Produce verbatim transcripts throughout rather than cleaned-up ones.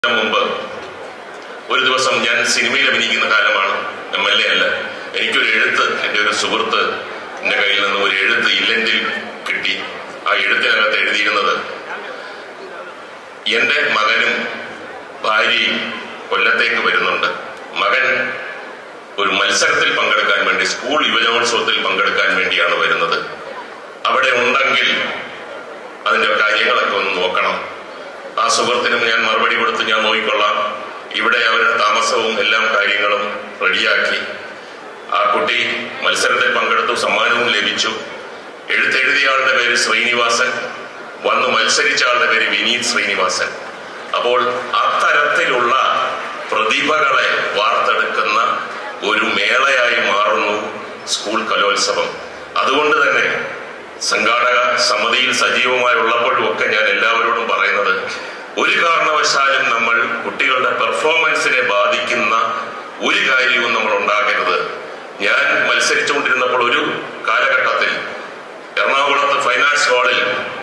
മുമ്പ് ഒരു ദിവസം ഞാൻ സിനിമയിൽ അഭിനയിക്കുന്ന കാലമാണ്, എം എൽ എ അല്ല. എനിക്കൊരു എഴുത്ത് എൻ്റെ ഒരു സുഹൃത്ത് എൻ്റെ കയ്യിൽ നിന്ന് ഒരു എഴുത്ത് ഇല്ലെങ്കിൽ കിട്ടി. ആ എഴുത്തിനകത്ത് എഴുതിയിരുന്നത്, എൻ്റെ മകനും ഭാര്യയും കൊല്ലത്തേക്ക് വരുന്നുണ്ട്. മകൻ ഒരു മത്സരത്തിൽ പങ്കെടുക്കാൻ വേണ്ടി, സ്കൂൾ യുവജനോത്സവത്തിൽ പങ്കെടുക്കാൻ വേണ്ടിയാണ് വരുന്നത്. അവിടെ ഉണ്ടെങ്കിൽ അതിൻ്റെ കാര്യങ്ങളൊക്കെ ഒന്ന് നോക്കണം. ആ സുഹൃത്തിനും ഞാൻ മറുപടി കൊടുത്ത് ഞാൻ നോക്കിക്കൊള്ളാം, ഇവിടെ അവരുടെ താമസവും എല്ലാ കാര്യങ്ങളും റെഡിയാക്കി. ആ കുട്ടി മത്സരത്തിൽ പങ്കെടുത്തു, സമ്മാനവും ലഭിച്ചു. എഴുത്തെഴുതിയ ആളുടെ പേര് ശ്രീനിവാസൻ, വന്നു മത്സരിച്ച ആളുടെ പേര് വിനീത് ശ്രീനിവാസൻ. അപ്പോൾ അത്തരത്തിലുള്ള പ്രതിഭകളെ വാർത്തെടുക്കുന്ന ഒരു മേളയായി മാറുന്നു സ്കൂൾ കലോത്സവം. അതുകൊണ്ട് തന്നെ സംഘാടക സമിതിയിൽ സജീവമായി ഉള്ളപ്പോഴും ഒക്കെ ഞാൻ എല്ലാവരോടും പറയുന്നത്, ഒരു കാരണവശാലും നമ്മൾ കുട്ടികളുടെ പെർഫോമൻസിനെ ബാധിക്കുന്ന ഒരു കാര്യവും നമ്മൾ ഉണ്ടാകരുത്. ഞാൻ മത്സരിച്ചുകൊണ്ടിരുന്നപ്പോൾ ഒരു കാലഘട്ടത്തിൽ എറണാകുളത്ത് ഫൈനാൻസ് ഹാളിൽ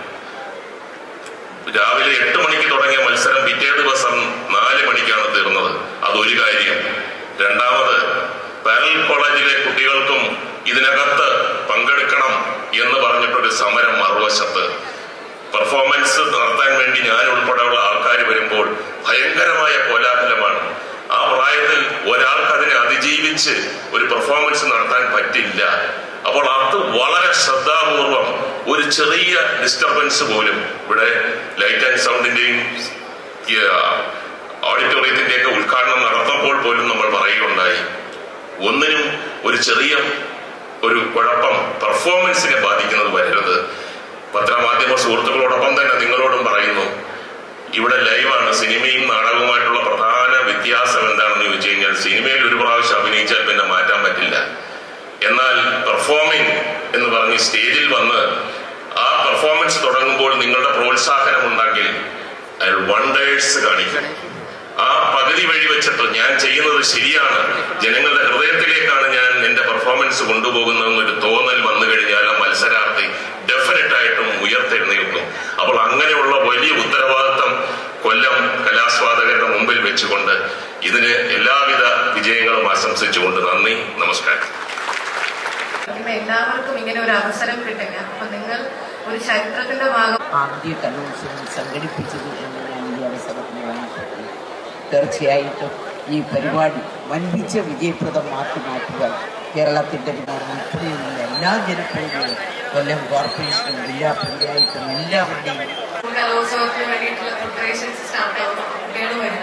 രാവിലെ എട്ട് മണിക്ക് തുടങ്ങിയ മത്സരം പിറ്റേ ദിവസം നാല് മണിക്കാണ് തീർന്നത്. അതൊരു കാര്യം. രണ്ടാമത്, പാരലൽ കോളേജിലെ കുട്ടികൾക്കും ഇതിനകത്ത് പങ്കെടുക്കണം എന്ന് പറഞ്ഞിട്ടൊരു സമരം മറുവശത്ത്. പെർഫോമൻസ് നടത്താൻ വേണ്ടി ഞാൻ ഉൾപ്പെടെയുള്ള ആൾക്കാർ വരുമ്പോൾ ഭയങ്കരമായ കോലാഹലമാണ്. ആ പ്രായത്തിൽ ഒരാൾക്ക് അതിനെ അതിജീവിച്ച് ഒരു പെർഫോമൻസ് നടത്താൻ പറ്റില്ല. അപ്പോൾ അത് വളരെ ശ്രദ്ധാപൂർവം, ഒരു ചെറിയ ഡിസ്റ്റർബൻസ് പോലും, ഇവിടെ ലൈറ്റ് ആൻഡ് സൗണ്ടിന്റെയും ഓഡിറ്റോറിയത്തിന്റെയൊക്കെ ഉദ്ഘാടനം നടത്തുമ്പോൾ പോലും നമ്മൾ പറയുകയുണ്ടായി, ഒന്നിനും ഒരു ചെറിയ ഒരു കുഴപ്പം പെർഫോമൻസിനെ ബാധിക്കുന്നത് വരരുത്. പത്രമാധ്യമ സുഹൃത്തുക്കളോടൊപ്പം തന്നെ നിങ്ങളോടും പറയുന്നു, ഇവിടെ ലൈവാണ്. സിനിമയും നാടകവുമായിട്ടുള്ള പ്രധാന വ്യത്യാസം എന്താണെന്ന് ചോദിച്ചു കഴിഞ്ഞാൽ, സിനിമയിൽ ഒരു പ്രാവശ്യം അഭിനയിച്ചാൽ പിന്നെ മാറ്റാൻ പറ്റില്ല. എന്നാൽ പെർഫോമിംഗ് എന്ന് പറഞ്ഞ് സ്റ്റേജിൽ വന്ന് ആ പെർഫോമൻസ് തുടങ്ങുമ്പോൾ നിങ്ങളുടെ പ്രോത്സാഹനം ഉണ്ടെങ്കിൽ അയാൾ വണ്ടേഴ്സ് കാണിക്കും. ആ പകുതി വഴി വെച്ചിട്ട് ഞാൻ ചെയ്യുന്നത് ശരിയാണ്, ജനങ്ങളുടെ ഹൃദയത്തിലേക്കാണ് ഞാൻ എന്റെ പെർഫോമൻസ് കൊണ്ടുപോകുന്നതെന്നൊരു തോന്നൽ വന്നു കഴിഞ്ഞാൽ ആ മത്സരാർത്ഥി ഡെഫിനറ്റ് ആയിട്ടും ഉയർത്തെഴുന്നേൽക്കും. അപ്പോൾ അങ്ങനെയുള്ള വലിയ ഉത്തരവാദിത്തം കൊല്ലം കലാസ്വാദകരുടെ മുമ്പിൽ വെച്ചുകൊണ്ട് ഇതിന് എല്ലാവിധ വിജയങ്ങളും ആശംസിച്ചുകൊണ്ട് നന്ദി, നമസ്കാരം. എല്ലാവർക്കും ഇങ്ങനെ ഒരു അവസരം കിട്ടില്ല. അപ്പൊ നിങ്ങൾ ഒരു ചരിത്രത്തിന്റെ ഭാഗം ആദ്യ കലോത്സവം സംഘടിപ്പിച്ചത് എന്ന് ഞാൻ ഈ അവസരത്തിന് വാങ്ങിയിട്ടുണ്ട്. തീർച്ചയായിട്ടും ഈ പരിപാടി വൻപിച്ച വിജയപ്രദമാക്കി മാറ്റുക കേരളത്തിന്റെ ഉൾപ്പെടെയുള്ള എല്ലാ ജനപ്രതിനിധികളും, കൊല്ലം കോർപ്പറേഷനും ജില്ലാ പഞ്ചായത്തും എല്ലാവരുടെയും കലോത്സവത്തിന് വേണ്ടിയിട്ടുള്ള പ്രിപ്പറേഷൻസ് സ്റ്റാർട്ട് ആവും. കുട്ടികൾ വരും.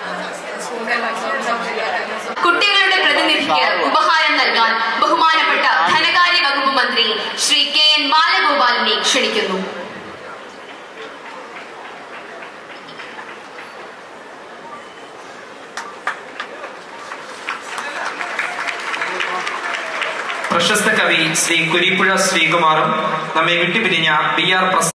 കുട്ടികളുടെ പ്രതിനിധിക്ക് ഉപഹാരം നൽകാൻ ബഹുമാനപ്പെട്ട ധനകാര്യ വകുപ്പ് മന്ത്രി ശ്രീ കെ എൻ ബാലഗോപാലിനെ ക്ഷണിക്കുന്നു. പ്രശസ്ത കവി ശ്രീ കുരിപ്പുഴ ശ്രീകുമാറും നമ്മെ വിട്ടുപിരിഞ്ഞ ബി ആർ